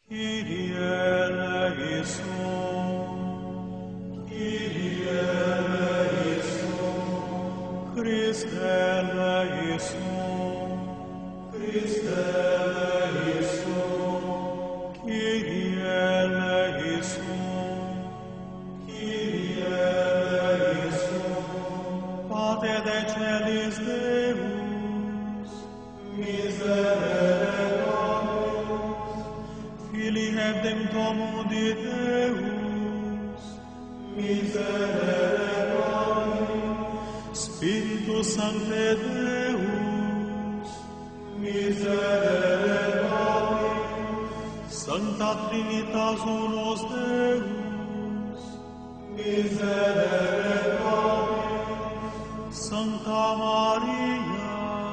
Kyrie eleison, Kyrie eleison, Christe eleison, Christe eleison, Kyrie eleison, Kyrie eleison, Pater de celis Deus, miserere nobis, Filii Redemptor mundi Deus, miserere nobis, Spiritus Sancte Deus, miserere nobis, Sancta Trinitas Unus Deus, miserere nobis, Sancta Maria,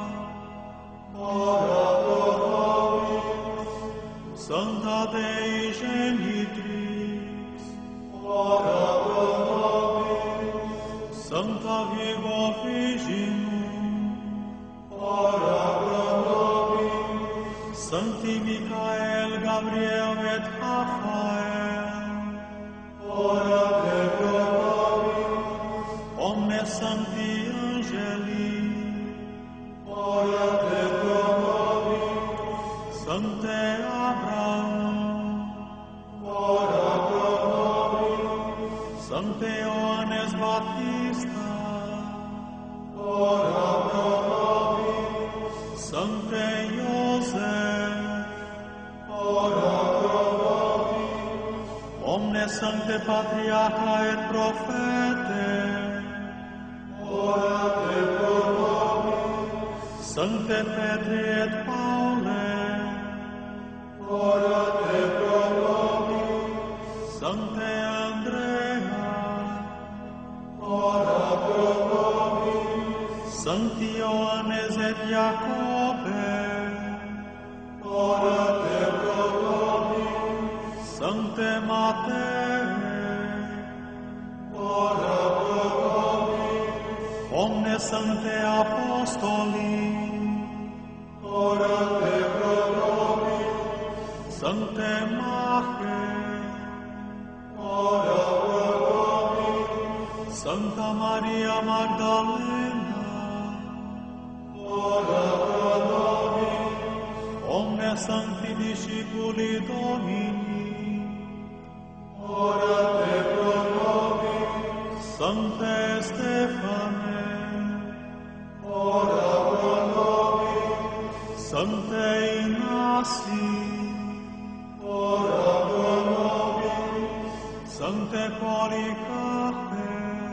ora pro nobis, Sancta Dei Genitrix, ora pro nobis, Sancta Virgo Virginum, ora pro nobis, Sancti Michael, Gabriel et Raphael, ora pro nobis, omnes sancti angeli, ora pro nobis, Sancte Abraham, ora pro nobis, Sancte Ioannes Baptista, ora pro nobis, Sancte Iosef, ora pro nobis, omnes sancte patriarcha et prophete, ora pro nobis, Sancte Petri et Paule, ora pro nobis, Sancte Andrea, ora pro nobis, Sancti Ioannes et Jacobe, ora pro nobis, Sancte Matei, ora pro nobis, omnes sancte apostoli, ora pro nobis, Sancte Mache, ora pro nobis, Sancta Maria Magdalena, ora pro nobis, omnes sancti discipuli Domini, ora pro nobis, Sancte Stefane, ora pro nobis, Sancte Ignaci, ora pro nobis, Sancte Policarpe,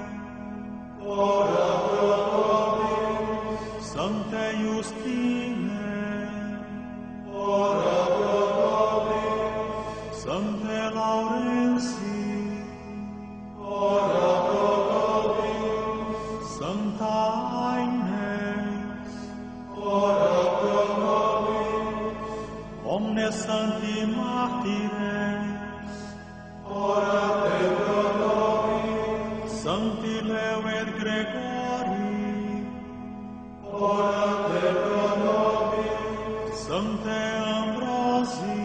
ora pro nobis, Sancte Justine, ora pro nobis, Sancte Laurenci, ora pro nobis, Sancta Agnes, ora pro nobis, omnes sancti martires, ora pro nobis, Sancti Leo et Gregori, ora pro nobis, Sancte Ambrosi,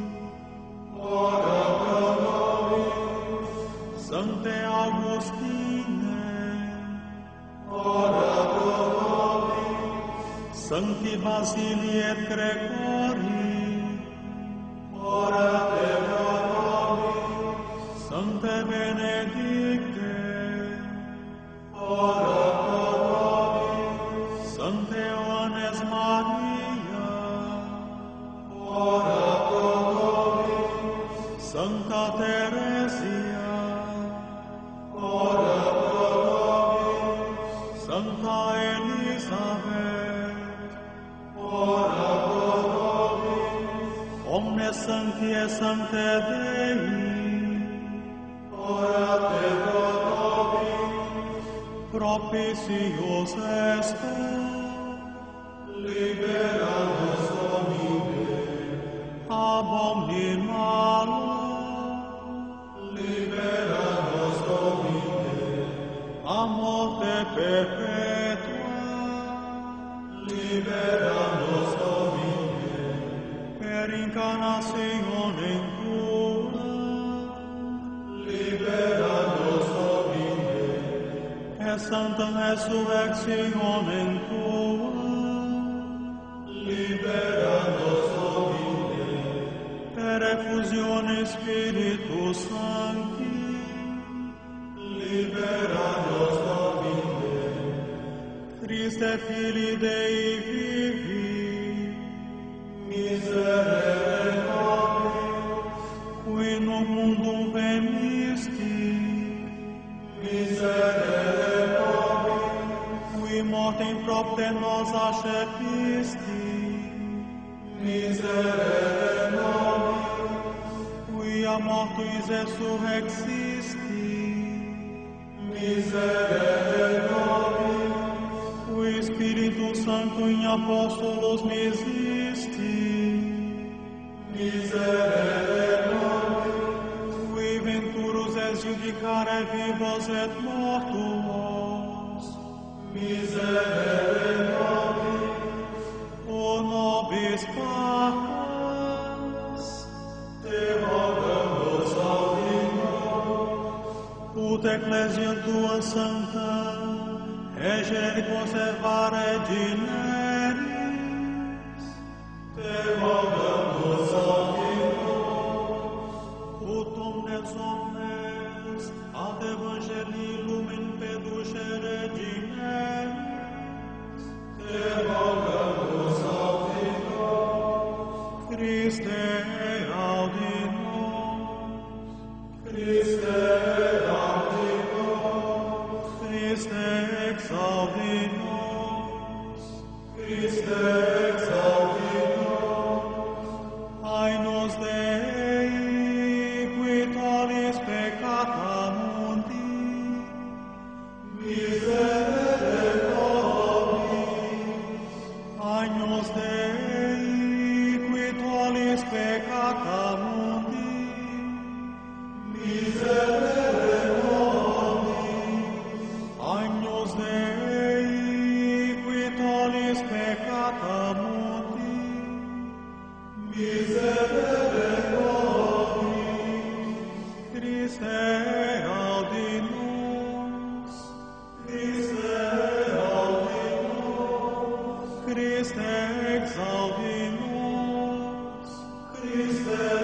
ora pro nobis, Sancte Augustine, ora pro nobis, Sancti Basili et Gregori, ora pro nobis, Sancte Benedicte, ora pro nobis, Sancte Ioannes Maria, ora pro nobis, Sancta Teresia, ora pro nobis, Sancta Elisabeth, ora pro nobis, omnes sancti et sancte Dei, ora pro nobis, propitius est, libera nos Domine, ab omni malo, libera nos Domine, a morte perpetua, libera nos Domine, per encarnationem Tua, libera-nos, Domine, per sancta resurrectionem Tua, libera-nos, Domine, per effusione Spiritus Sancti, libera-nos, Domine, Christe Filii Dei vivi, miserere nobis, qui nunc mundum venisti, miserere nobis, qui mortem propter nos accepisti, miserere nobis, qui a mortuis resurrexisti, miserere nobis, qui Spiritus Sancto in Apostolos misisti, miserere nobis, qui venturus es judicare vivos et mortuos, miserere nobis, o nobis pacas, te rogamus audimus, ut ecclesiam tua sancta, egere conservare generis, te rogamus audimus, ut omnes omnes ad evangelii lumen peducere generis, te rogamus audimus, Christe audi nos, Christe audi nos, Christe exaudi nos, Christe exaudi nos, Aenos Dei, qui tollis peccata mundi, miserere nobis, Aenos Dei, qui tollis peccata mundi, miserere nobis, Agnus Dei, qui tollis peccata mundi, miserere nobis, Christe audi nos, Christe audi nos, Christe exaudi nos, Christe